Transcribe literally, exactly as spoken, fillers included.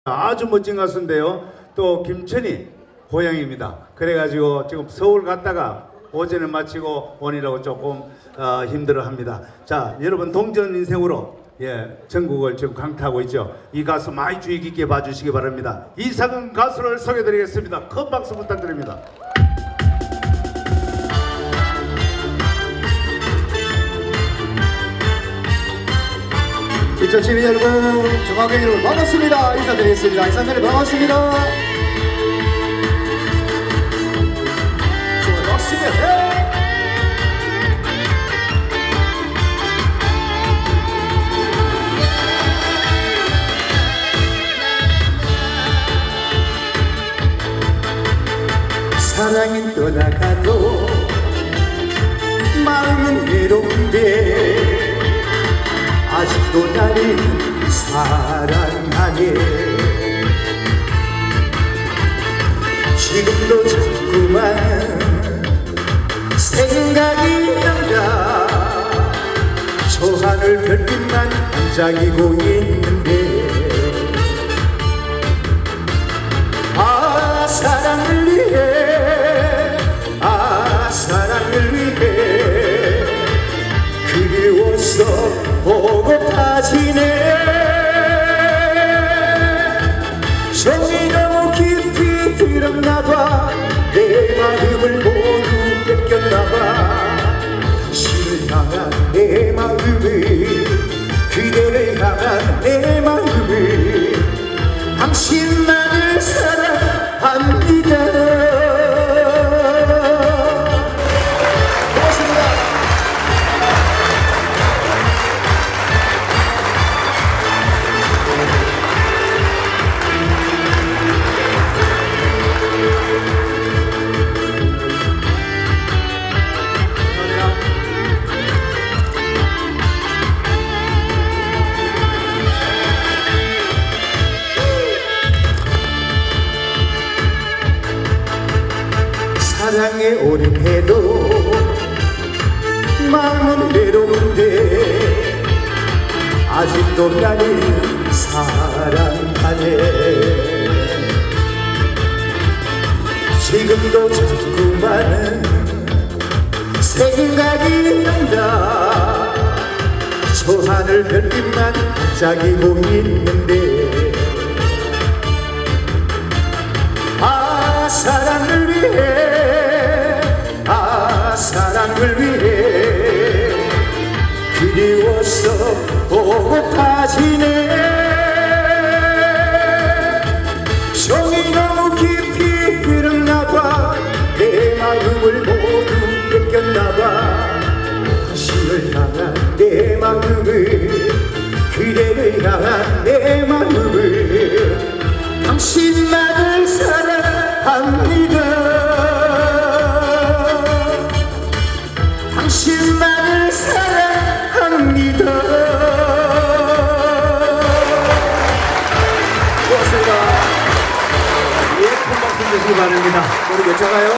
아주 멋진 가수인데요. 또 김천이 고향입니다. 그래가지고 지금 서울 갔다가 오전에 마치고 오니라고 조금 어, 힘들어합니다. 자, 여러분 동전 인생으로 예 전국을 지금 강타하고 있죠. 이 가수 많이 주의 깊게 봐주시기 바랍니다. 이상은 가수를 소개드리겠습니다. 큰 박수 부탁드립니다. 이천십이 년 여러분, 정광경 여러분 반갑습니다. 인사드리겠습니다. 인사드리 반갑습니다. 반갑습니다. 사랑은 떠나가도 마음은 외로운데 아직도 나를 사랑하네. 지금도 자꾸만 생각이 난다. 저 하늘 별빛만 반짝이고 있는데 아 사랑을 위해 아 사랑을 위해 그리워서 보고파지네. 정이 너무 깊이 들었나봐. 내 마음을 모두 뺏겼나봐. 당신을 향한 내 마음을 그대를 향한 내 마음을 당신만을 사랑합니다. 사랑에 오름해도 마음은 외로운데 아직도 나를 사랑하네. 지금도 자꾸만 생각이 난다. 저 하늘 별빛만 반짝이고 있는데 아 사랑을 위해 아 사랑을 위해 그리워서 보고파지네. 정이 너무 깊이 들었나봐. 내 마음을 모두 뺏겼나봐. 당신을 향한 내 마음을 그대를 향한 내 마음을 당신만을 사랑합니다. 당신만을 사랑합니다. 고맙습니다. 예, 큰 박수 주시기 바랍니다. 우리 몇 차가요?